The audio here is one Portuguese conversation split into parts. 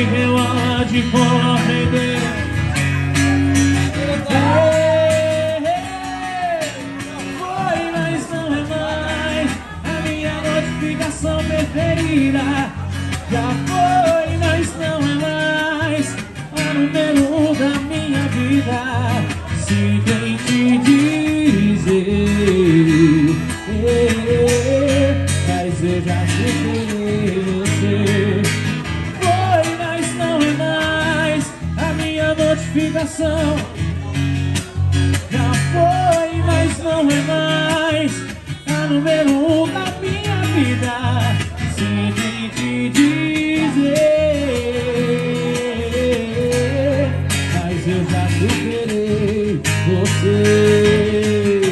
deu aula de como aprender. Foi, mas não é mais a minha notificação preferida. Já foi, mas não é mais a número 1 da minha vida. Se tem que dizer, mas eu já superei você. Foi, mas não é mais a minha notificação. Já foi, mas não é mais a número 1 da minha vida. Se tem que dizer, mas eu já superei você.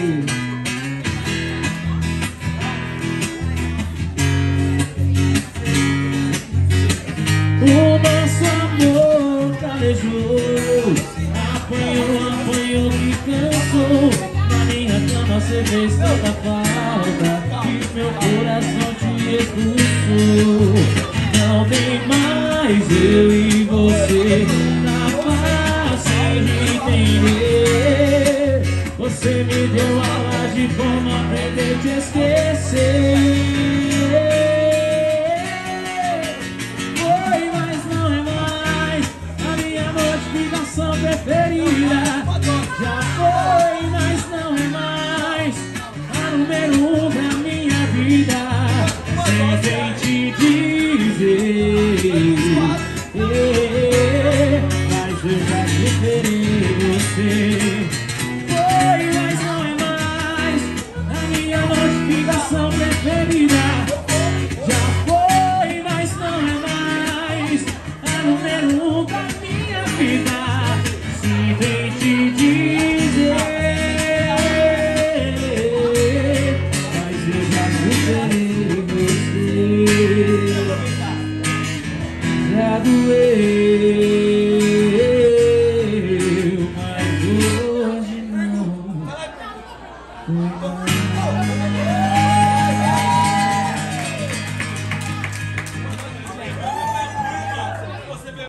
O nosso amor calejou, apanhou que cansou. Na minha cama você fez tanta falta que meu coração te expulsou. Não tem mais eu e você, tá fácil de entender. Você me deu aula de como aprender a te esquecer. Foi, mas não é mais a minha notificação preferida. Já foi, mas não é mais a número 1 da minha vida. Sem te dizer, mas eu já superei você. Foi, mas não é mais a minha notificação preferida. Já foi, mas não é mais a número 1 da minha vida. Se vem te dizer, mas eu já superei você. Já doeu, mas hoje não.